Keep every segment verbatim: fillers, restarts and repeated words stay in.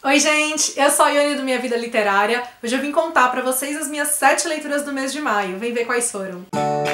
Oi gente, eu sou a Ione do Minha Vida Literária. Hoje eu vim contar pra vocês as minhas sete leituras do mês de maio. Vem ver quais foram.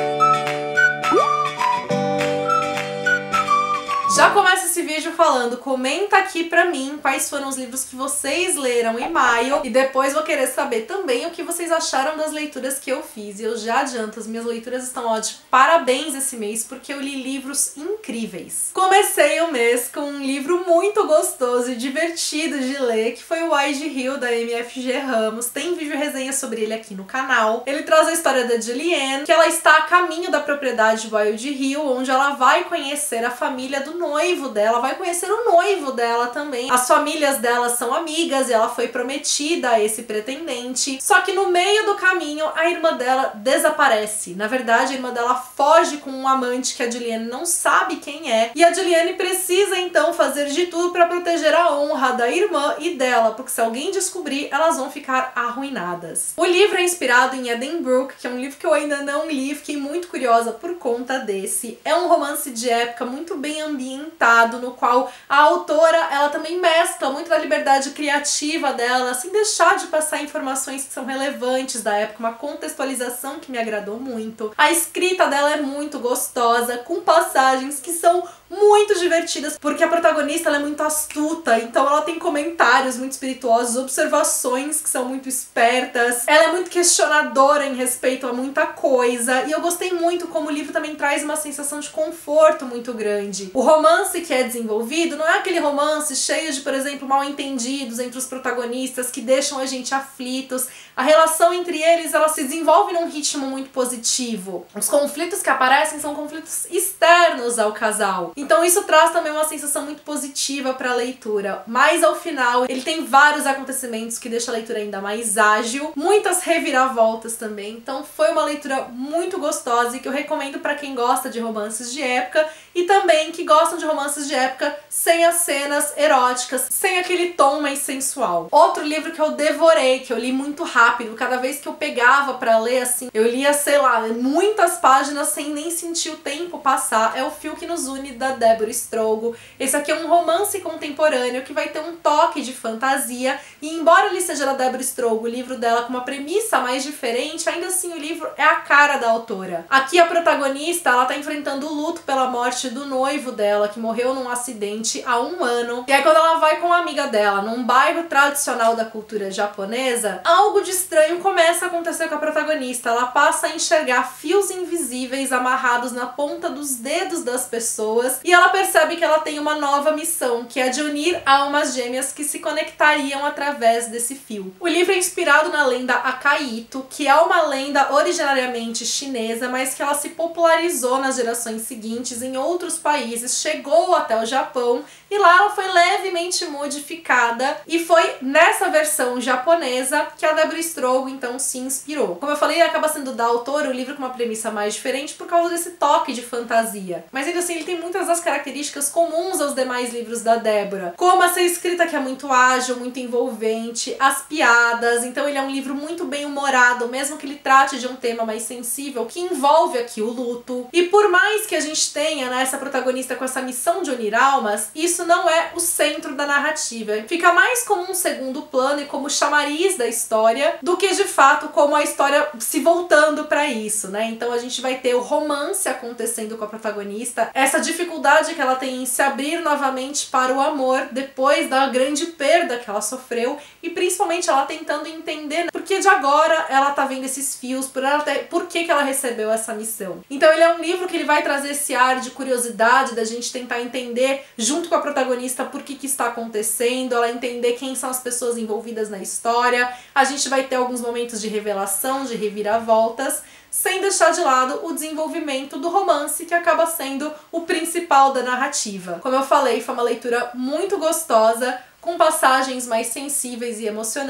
Já começa esse vídeo falando, comenta aqui pra mim quais foram os livros que vocês leram em maio e depois vou querer saber também o que vocês acharam das leituras que eu fiz. E eu já adianto, as minhas leituras estão ó, de parabéns esse mês porque eu li livros incríveis. Comecei o mês com um livro muito gostoso e divertido de ler, que foi o Wide Hill, da M F G Ramos. Tem vídeo resenha sobre ele aqui no canal. Ele traz a história da Julianne, que ela está a caminho da propriedade Wild Hill, onde ela vai conhecer a família do noivo dela, vai conhecer o noivo dela também. As famílias dela são amigas e ela foi prometida a esse pretendente. Só que no meio do caminho, a irmã dela desaparece. Na verdade, a irmã dela foge com um amante que a Julianne não sabe quem é. E a Julianne precisa então fazer de tudo para proteger a honra da irmã e dela, porque se alguém descobrir, elas vão ficar arruinadas. O livro é inspirado em Edenbrooke, que é um livro que eu ainda não li, fiquei muito curiosa por conta desse. É um romance de época muito bem ambientado, no qual a autora ela também mescla muito da liberdade criativa dela, sem deixar de passar informações que são relevantes da época, uma contextualização que me agradou muito. A escrita dela é muito gostosa, com passagens que são muito divertidas, porque a protagonista ela é muito astuta, então ela tem comentários muito espirituosos, observações que são muito espertas, ela é muito questionadora em respeito a muita coisa, e eu gostei muito como o livro também traz uma sensação de conforto muito grande. O romance que é desenvolvido não é aquele romance cheio de, por exemplo, mal-entendidos entre os protagonistas que deixam a gente aflitos. A relação entre eles ela se desenvolve num ritmo muito positivo. Os conflitos que aparecem são conflitos externos ao casal. Então isso traz também uma sensação muito positiva para a leitura. Mas ao final ele tem vários acontecimentos que deixam a leitura ainda mais ágil, muitas reviravoltas também. Então foi uma leitura muito gostosa e que eu recomendo para quem gosta de romances de época e também que gostam de romances de época sem as cenas eróticas, sem aquele tom mais sensual. Outro livro que eu devorei, que eu li muito rápido, cada vez que eu pegava pra ler, assim, eu lia, sei lá, muitas páginas sem nem sentir o tempo passar, é O Fio que Nos Une, da Deborah Strogo. Esse aqui é um romance contemporâneo que vai ter um toque de fantasia, e embora ele seja da Deborah Strogo, o livro dela com uma premissa mais diferente, ainda assim o livro é a cara da autora. Aqui a protagonista, ela tá enfrentando o luto pela morte do noivo dela, que morreu num acidente há um ano. E aí quando ela vai com uma amiga dela num bairro tradicional da cultura japonesa, algo de estranho começa a acontecer com a protagonista. Ela passa a enxergar fios invisíveis amarrados na ponta dos dedos das pessoas e ela percebe que ela tem uma nova missão, que é de unir almas gêmeas que se conectariam através desse fio. O livro é inspirado na lenda Akaito, que é uma lenda originariamente chinesa, mas que ela se popularizou nas gerações seguintes em outros países, chegou até o Japão e lá ela foi levemente modificada e foi nessa versão japonesa que a Deborah Strogo então se inspirou. Como eu falei, acaba sendo da autora o livro com uma premissa mais diferente por causa desse toque de fantasia. Mas ainda assim ele tem muitas das características comuns aos demais livros da Deborah, como essa escrita que é muito ágil, muito envolvente, as piadas. Então ele é um livro muito bem humorado, mesmo que ele trate de um tema mais sensível, que envolve aqui o luto. E por mais que a gente tenha, né, essa protagonista com essa missão de unir almas, isso não é o centro da narrativa. Fica mais como um segundo plano e como chamariz da história do que de fato como a história se voltando para isso, né? Então a gente vai ter o romance acontecendo com a protagonista, essa dificuldade que ela tem em se abrir novamente para o amor depois da grande perda que ela sofreu e principalmente ela tentando entender, né, por que de agora ela tá vendo esses fios, por, ela ter, por que que ela recebeu essa missão. Então ele é um livro que ele vai trazer esse ar de curiosidade, da gente tentar entender junto com a protagonista por que que está acontecendo, ela entender quem são as pessoas envolvidas na história. A gente vai ter alguns momentos de revelação, de reviravoltas, sem deixar de lado o desenvolvimento do romance, que acaba sendo o principal da narrativa. Como eu falei, foi uma leitura muito gostosa, com passagens mais sensíveis e emocionantes,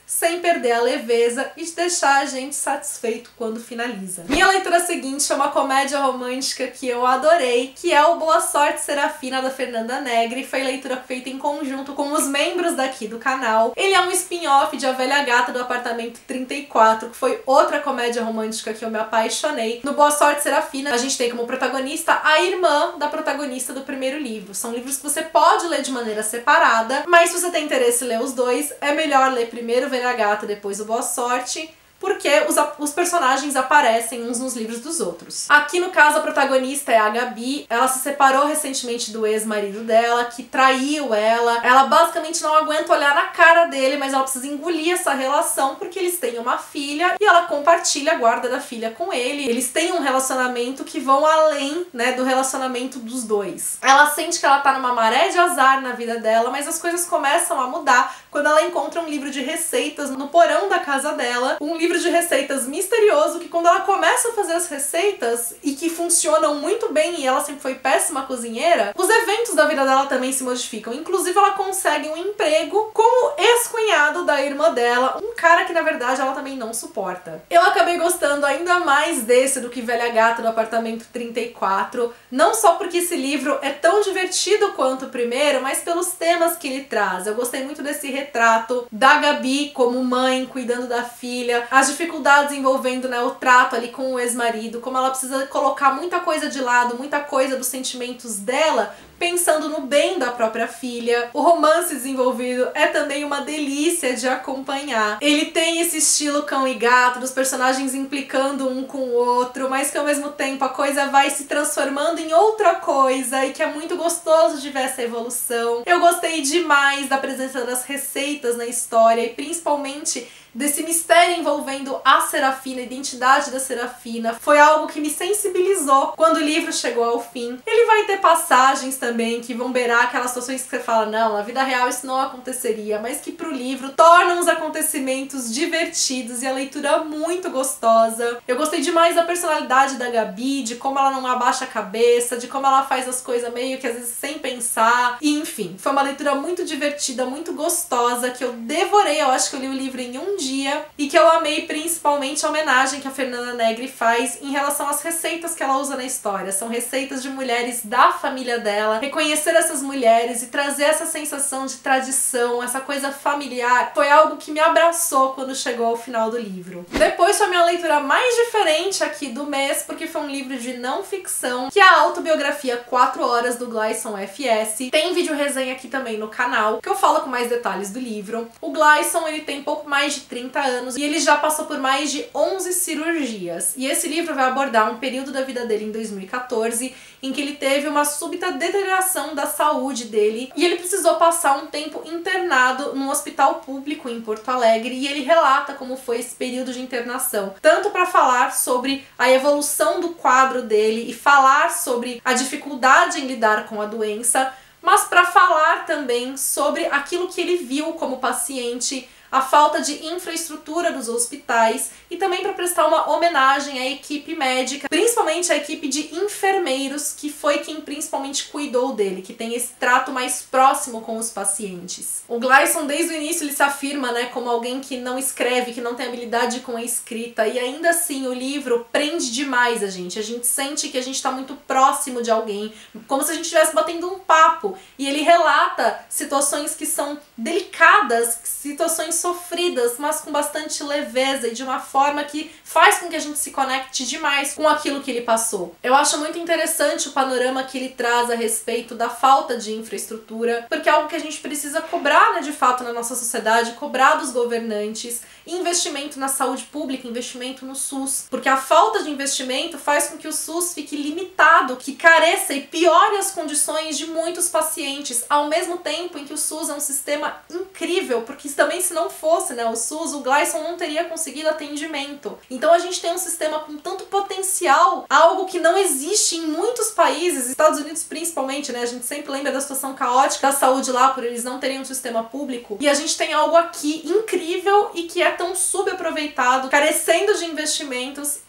sem perder a leveza e de deixar a gente satisfeito quando finaliza. Minha leitura seguinte é uma comédia romântica que eu adorei, que é o Boa Sorte Serafina, da Fernanda Negri. Foi leitura feita em conjunto com os membros daqui do canal. Ele é um spin-off de A Velha Gata do Apartamento trinta e quatro, que foi outra comédia romântica que eu me apaixonei. No Boa Sorte Serafina, a gente tem como protagonista a irmã da protagonista do primeiro livro. São livros que você pode ler de maneira separada, mas se você tem interesse em ler os dois, é melhor ler primeiro Velha Gata, depois o Boa Sorte, porque os, os personagens aparecem uns nos livros dos outros. Aqui, no caso, a protagonista é a Gabi. Ela se separou recentemente do ex-marido dela, que traiu ela. Ela basicamente não aguenta olhar na cara dele, mas ela precisa engolir essa relação porque eles têm uma filha e ela compartilha a guarda da filha com ele. Eles têm um relacionamento que vão além, né, do relacionamento dos dois. Ela sente que ela tá numa maré de azar na vida dela, mas as coisas começam a mudar quando ela encontra um livro de receitas no porão da casa dela. Um livro de receitas misterioso que, quando ela começa a fazer as receitas e que funcionam muito bem, e ela sempre foi péssima cozinheira, os eventos da vida dela também se modificam. Inclusive, ela consegue um emprego como ex-cunhado da irmã dela, um cara que na verdade ela também não suporta. Eu acabei gostando ainda mais desse do que Velha Gata do Apartamento trinta e quatro, não só porque esse livro é tão divertido quanto o primeiro, mas pelos temas que ele traz. Eu gostei muito desse retrato da Gabi como mãe, cuidando da filha, as dificuldades envolvendo, né, o trato ali com o ex-marido, como ela precisa colocar muita coisa de lado, muita coisa dos sentimentos dela, pensando no bem da própria filha. O romance desenvolvido é também uma delícia de acompanhar. Ele tem esse estilo cão e gato, dos personagens implicando um com o outro, mas que ao mesmo tempo a coisa vai se transformando em outra coisa e que é muito gostoso de ver essa evolução. Eu gostei demais da presença das receitas na história e principalmente desse mistério envolvendo a Serafina, a identidade da Serafina. Foi algo que me sensibilizou quando o livro chegou ao fim. Ele vai ter passagens também que vão beirar aquelas situações que você fala, não, na vida real isso não aconteceria, mas que pro livro tornam os acontecimentos divertidos e a leitura muito gostosa. Eu gostei demais da personalidade da Gabi, de como ela não abaixa a cabeça, de como ela faz as coisas meio que às vezes sem pensar. E enfim, foi uma leitura muito divertida, muito gostosa, que eu devorei. Eu acho que eu li o livro em um dia e que eu amei principalmente a homenagem que a Fernanda Negri faz em relação às receitas que ela usa na história. São receitas de mulheres da família dela. Reconhecer essas mulheres e trazer essa sensação de tradição, essa coisa familiar, foi algo que me abraçou quando chegou ao final do livro. Depois foi a minha leitura mais diferente aqui do mês, porque foi um livro de não ficção, que é a autobiografia quatro horas do Gleison F S. Tem vídeo resenha aqui também no canal, que eu falo com mais detalhes do livro. O Gleison, ele tem pouco mais de trinta anos e ele já passou por mais de onze cirurgias. E esse livro vai abordar um período da vida dele em dois mil e quatorze, em que ele teve uma súbita deterioração da saúde dele e ele precisou passar um tempo internado num hospital público em Porto Alegre, e ele relata como foi esse período de internação, tanto para falar sobre a evolução do quadro dele e falar sobre a dificuldade em lidar com a doença, mas para falar também sobre aquilo que ele viu como paciente, a falta de infraestrutura dos hospitais, e também para prestar uma homenagem à equipe médica, principalmente à equipe de enfermeiros, que foi quem principalmente cuidou dele, que tem esse trato mais próximo com os pacientes. O Gleison, desde o início, ele se afirma, né, como alguém que não escreve, que não tem habilidade com a escrita, e ainda assim o livro prende demais a gente. A gente sente que a gente está muito próximo de alguém, como se a gente estivesse batendo um papo, e ele relata situações que são delicadas, situações sofridas, mas com bastante leveza e de uma forma que faz com que a gente se conecte demais com aquilo que ele passou. Eu acho muito interessante o panorama que ele traz a respeito da falta de infraestrutura, porque é algo que a gente precisa cobrar, né, de fato na nossa sociedade, cobrar dos governantes, investimento na saúde pública, investimento no SUS, porque a falta de investimento faz com que o SUS fique limitado, que careça e piore as condições de muitos pacientes, ao mesmo tempo em que o SUS é um sistema incrível, porque também se não fosse, né, o SUS, o Gleison não teria conseguido atendimento. Então a gente tem um sistema com tanto potencial, algo que não existe em muitos países, Estados Unidos principalmente, né, a gente sempre lembra da situação caótica da saúde lá, por eles não terem um sistema público, e a gente tem algo aqui incrível e que é tão subaproveitado, carecendo de investimentos,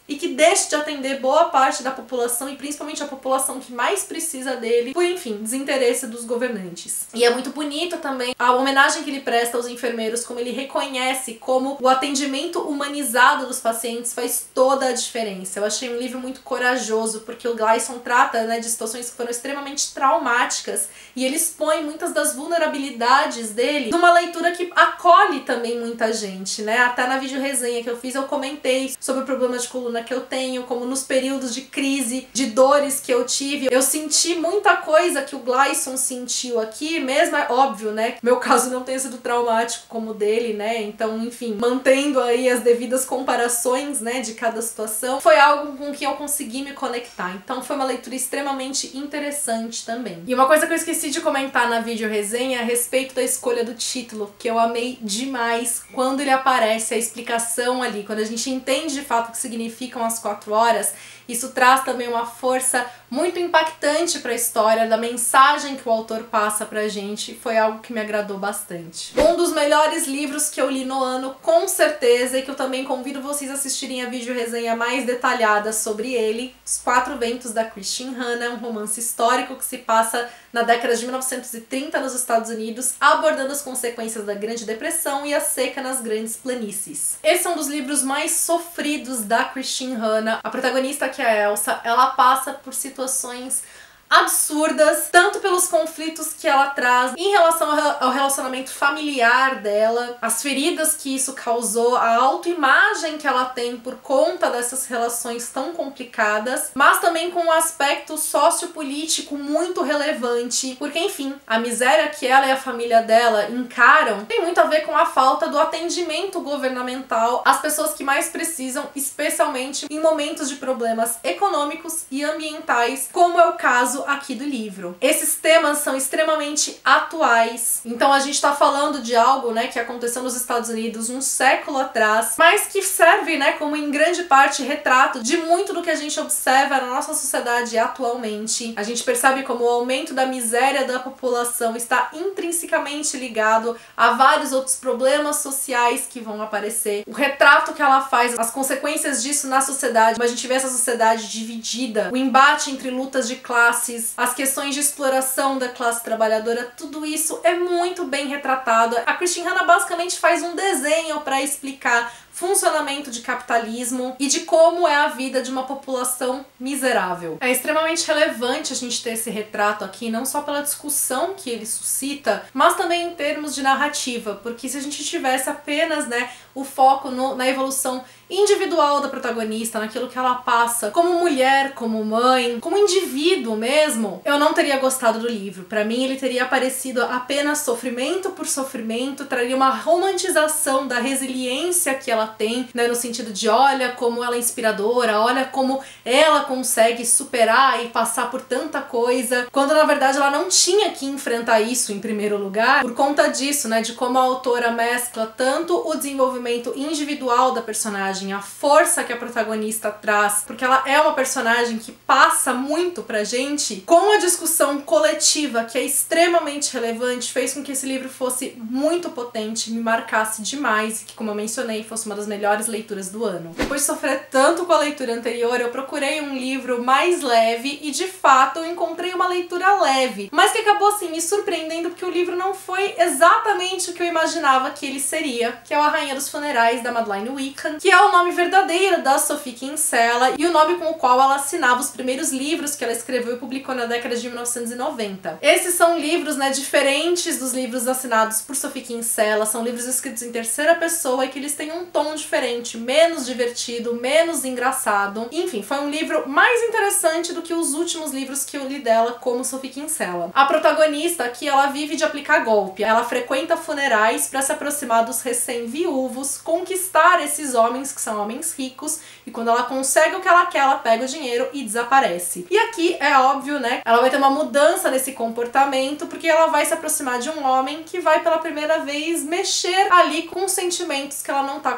e que deixe de atender boa parte da população e principalmente a população que mais precisa dele por, enfim, desinteresse dos governantes. E é muito bonito também a homenagem que ele presta aos enfermeiros, como ele reconhece como o atendimento humanizado dos pacientes faz toda a diferença. Eu achei um livro muito corajoso, porque o Gleeson trata, né, de situações que foram extremamente traumáticas e ele expõe muitas das vulnerabilidades dele numa leitura que acolhe também muita gente, né? Até na vídeo resenha que eu fiz eu comentei sobre o problema de coluna que eu tenho, como nos períodos de crise, de dores que eu tive, eu senti muita coisa que o Gleeson sentiu aqui, mesmo é óbvio, né? Meu caso não tenha sido traumático como o dele, né? Então, enfim, mantendo aí as devidas comparações, né, de cada situação, foi algo com que eu consegui me conectar. Então foi uma leitura extremamente interessante também. E uma coisa que eu esqueci de comentar na vídeo resenha é a respeito da escolha do título, que eu amei demais quando ele aparece, a explicação ali, quando a gente entende de fato o que significam as quatro horas. Isso traz também uma força muito impactante para a história, da mensagem que o autor passa pra gente. Foi algo que me agradou bastante. Um dos melhores livros que eu li no ano, com certeza, e que eu também convido vocês a assistirem a vídeo resenha mais detalhada sobre ele, Os Quatro Ventos, da Christine Hanna, um romance histórico que se passa na década de mil novecentos e trinta nos Estados Unidos, abordando as consequências da Grande Depressão e a seca nas grandes planícies. Esse é um dos livros mais sofridos da Christine Hanna. A protagonista, que é a Elsa, ela passa por situações absurdas, tanto pelos conflitos que ela traz em relação ao relacionamento familiar dela, as feridas que isso causou, a autoimagem que ela tem por conta dessas relações tão complicadas, mas também com um aspecto sociopolítico muito relevante, porque, enfim, a miséria que ela e a família dela encaram tem muito a ver com a falta do atendimento governamental às pessoas que mais precisam, especialmente em momentos de problemas econômicos e ambientais, como é o caso aqui do livro. Esses temas são extremamente atuais, então a gente tá falando de algo, né, que aconteceu nos Estados Unidos um século atrás, mas que serve, né, como em grande parte retrato de muito do que a gente observa na nossa sociedade atualmente. A gente percebe como o aumento da miséria da população está intrinsecamente ligado a vários outros problemas sociais que vão aparecer. O retrato que ela faz, as consequências disso na sociedade, mas a gente vê essa sociedade dividida, o embate entre lutas de classe, as questões de exploração da classe trabalhadora, tudo isso é muito bem retratado. A Christine Hanna basicamente faz um desenho para explicar funcionamento de capitalismo e de como é a vida de uma população miserável. É extremamente relevante a gente ter esse retrato aqui, não só pela discussão que ele suscita, mas também em termos de narrativa, porque se a gente tivesse apenas, né, o foco no, na evolução individual da protagonista, naquilo que ela passa como mulher, como mãe, como indivíduo mesmo, eu não teria gostado do livro. Pra mim ele teria parecido apenas sofrimento por sofrimento, traria uma romantização da resiliência que ela tem, né, no sentido de olha como ela é inspiradora, olha como ela consegue superar e passar por tanta coisa, quando na verdade ela não tinha que enfrentar isso em primeiro lugar, por conta disso, né, de como a autora mescla tanto o desenvolvimento individual da personagem, a força que a protagonista traz, porque ela é uma personagem que passa muito pra gente, com a discussão coletiva, que é extremamente relevante, fez com que esse livro fosse muito potente, me marcasse demais, e que, como eu mencionei, fosse uma das melhores leituras do ano. Depois de sofrer tanto com a leitura anterior, eu procurei um livro mais leve e, de fato, eu encontrei uma leitura leve, mas que acabou, assim, me surpreendendo, porque o livro não foi exatamente o que eu imaginava que ele seria, que é o A Rainha dos Funerais, da Madeleine Wickham, que é o nome verdadeiro da Sophie Kinsella e o nome com o qual ela assinava os primeiros livros que ela escreveu e publicou na década de mil novecentos e noventa. Esses são livros, né, diferentes dos livros assinados por Sophie Kinsella, são livros escritos em terceira pessoa e que eles têm um tom diferente, menos divertido, menos engraçado. Enfim, foi um livro mais interessante do que os últimos livros que eu li dela como Sophie Kinsella. A protagonista aqui, ela vive de aplicar golpe. Ela frequenta funerais para se aproximar dos recém-viúvos, conquistar esses homens que são homens ricos, e quando ela consegue o que ela quer, ela pega o dinheiro e desaparece. E aqui é óbvio, né, ela vai ter uma mudança nesse comportamento, porque ela vai se aproximar de um homem que vai pela primeira vez mexer ali com sentimentos que ela não tá acostumada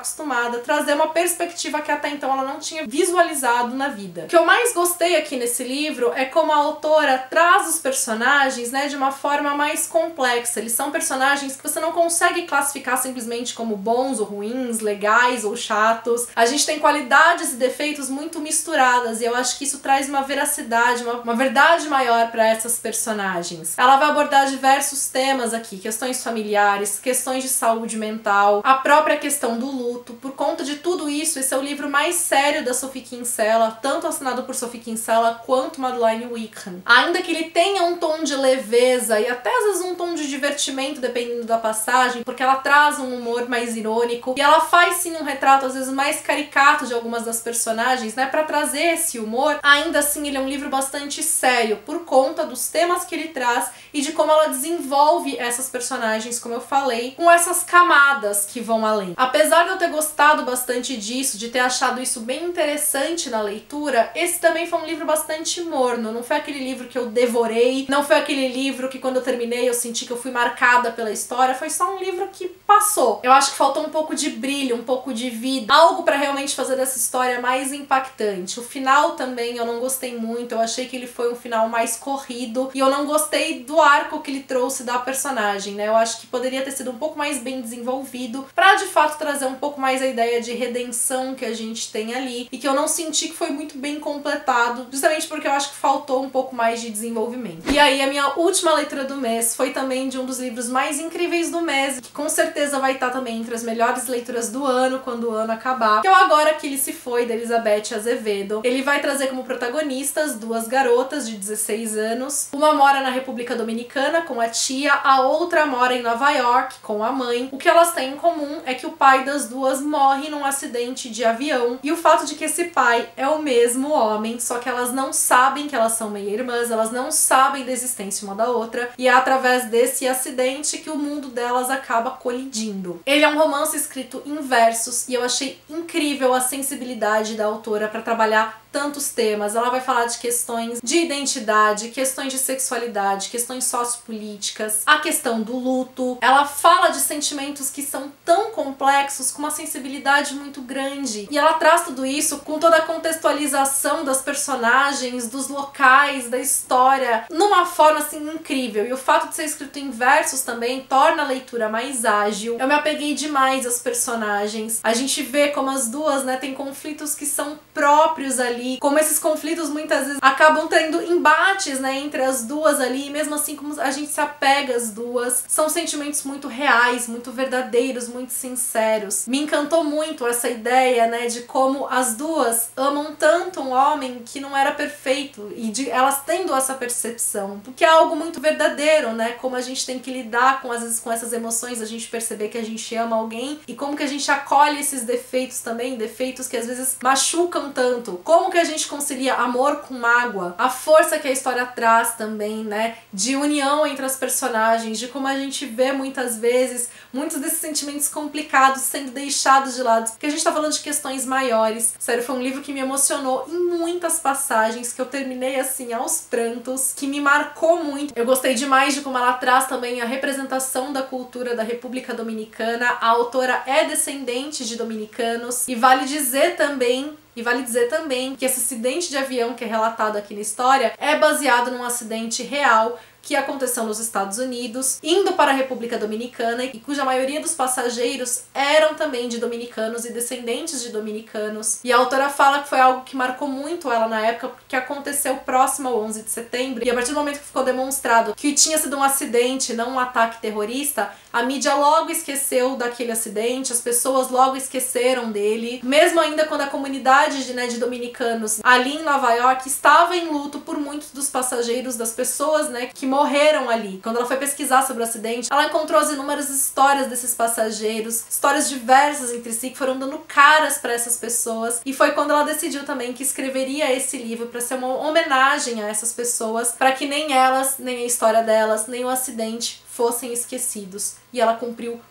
acostumada, trazer uma perspectiva que até então ela não tinha visualizado na vida. O que eu mais gostei aqui nesse livro é como a autora traz os personagens, né, de uma forma mais complexa. Eles são personagens que você não consegue classificar simplesmente como bons ou ruins, legais ou chatos. A gente tem qualidades e defeitos muito misturadas e eu acho que isso traz uma veracidade, uma, uma verdade maior para essas personagens. Ela vai abordar diversos temas aqui, questões familiares, questões de saúde mental, a própria questão do luto. Por conta de tudo isso, esse é o livro mais sério da Sophie Kinsella, tanto assinado por Sophie Kinsella quanto Madeleine Wickham. Ainda que ele tenha um tom de leveza e até às vezes um tom de divertimento, dependendo da passagem, porque ela traz um humor mais irônico e ela faz sim um retrato às vezes mais caricato de algumas das personagens, né, para trazer esse humor. Ainda assim, ele é um livro bastante sério por conta dos temas que ele traz e de como ela desenvolve essas personagens, como eu falei, com essas camadas que vão além. Apesar de eu ter gostado bastante disso, de ter achado isso bem interessante na leitura, esse também foi um livro bastante morno. Não foi aquele livro que eu devorei, não foi aquele livro que quando eu terminei eu senti que eu fui marcada pela história, foi só um livro que passou. Eu acho que faltou um pouco de brilho, um pouco de vida, algo pra realmente fazer dessa história mais impactante. O final também eu não gostei muito, eu achei que ele foi um final mais corrido e eu não gostei do arco que ele trouxe da personagem, né? Eu acho que poderia ter sido um pouco mais bem desenvolvido pra de fato trazer um pouco mais a ideia de redenção que a gente tem ali e que eu não senti que foi muito bem completado, justamente porque eu acho que faltou um pouco mais de desenvolvimento. E aí a minha última leitura do mês foi também de um dos livros mais incríveis do mês, que com certeza vai estar também entre as melhores leituras do ano, quando o ano acabar, que é o Agora Que Ele Se Foi, da Elizabeth Azevedo. Ele vai trazer como protagonistas duas garotas de dezesseis anos. Uma mora na República Dominicana com a tia, a outra mora em Nova York com a mãe. O que elas têm em comum é que o pai das duas morre num acidente de avião e o fato de que esse pai é o mesmo homem, só que elas não sabem que elas são meia-irmãs, elas não sabem da existência uma da outra e é através desse acidente que o mundo delas acaba colidindo. Ele é um romance escrito em versos e eu achei incrível a sensibilidade da autora para trabalhar tantos temas. Ela vai falar de questões de identidade, questões de sexualidade, questões sociopolíticas, a questão do luto. Ela fala de sentimentos que são tão complexos, com uma sensibilidade muito grande. E ela traz tudo isso com toda a contextualização das personagens, dos locais, da história, numa forma assim incrível. E o fato de ser escrito em versos também torna a leitura mais ágil. Eu me apeguei demais aos personagens. A gente vê como as duas, né, tem conflitos que são próprios ali, como esses conflitos muitas vezes acabam tendo embates, né, entre as duas ali, e mesmo assim como a gente se apega às duas. São sentimentos muito reais, muito verdadeiros, muito sinceros. Me encantou muito essa ideia, né, de como as duas amam tanto um homem que não era perfeito e de elas tendo essa percepção, porque é algo muito verdadeiro, né, como a gente tem que lidar com às vezes com essas emoções, a gente perceber que a gente ama alguém e como que a gente acolhe esses defeitos também, defeitos que às vezes machucam tanto. Como que a gente concilia amor com mágoa, a força que a história traz também, né, de união entre as personagens, de como a gente vê muitas vezes muitos desses sentimentos complicados sendo deixados de lado, porque a gente tá falando de questões maiores. Sério, foi um livro que me emocionou em muitas passagens, que eu terminei assim aos prantos, que me marcou muito. Eu gostei demais de como ela traz também a representação da cultura da República Dominicana. A autora é descendente de dominicanos e vale dizer também E vale dizer também que esse acidente de avião que é relatado aqui na história é baseado num acidente real que aconteceu nos Estados Unidos, indo para a República Dominicana, e cuja maioria dos passageiros eram também de dominicanos e descendentes de dominicanos. E a autora fala que foi algo que marcou muito ela na época, porque aconteceu próximo ao onze de setembro, e a partir do momento que ficou demonstrado que tinha sido um acidente, não um ataque terrorista, a mídia logo esqueceu daquele acidente, as pessoas logo esqueceram dele, mesmo ainda quando a comunidade de, né, de dominicanos ali em Nova York estava em luto por muitos dos passageiros, das pessoas, né, que morreram ali. Quando ela foi pesquisar sobre o acidente, ela encontrou as inúmeras histórias desses passageiros, histórias diversas entre si, que foram dando caras para essas pessoas, e foi quando ela decidiu também que escreveria esse livro para ser uma homenagem a essas pessoas, para que nem elas, nem a história delas, nem o acidente fossem esquecidos. E ela cumpriu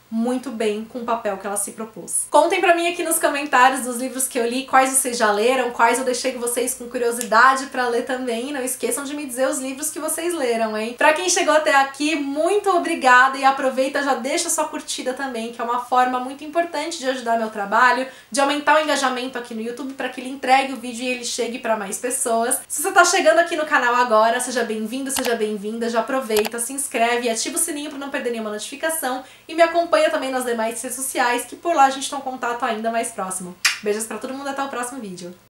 muito bem com o papel que ela se propôs. Contem pra mim aqui nos comentários dos livros que eu li, quais vocês já leram, quais eu deixei vocês com curiosidade pra ler também. Não esqueçam de me dizer os livros que vocês leram, hein? Pra quem chegou até aqui, muito obrigada e aproveita, já deixa sua curtida também, que é uma forma muito importante de ajudar meu trabalho, de aumentar o engajamento aqui no YouTube pra que ele entregue o vídeo e ele chegue pra mais pessoas. Se você tá chegando aqui no canal agora, seja bem-vindo, seja bem-vinda, já aproveita, se inscreve e ativa o sininho pra não perder nenhuma notificação e me acompanha também nas demais redes sociais, que por lá a gente tem um contato ainda mais próximo. Beijos pra todo mundo, até o próximo vídeo.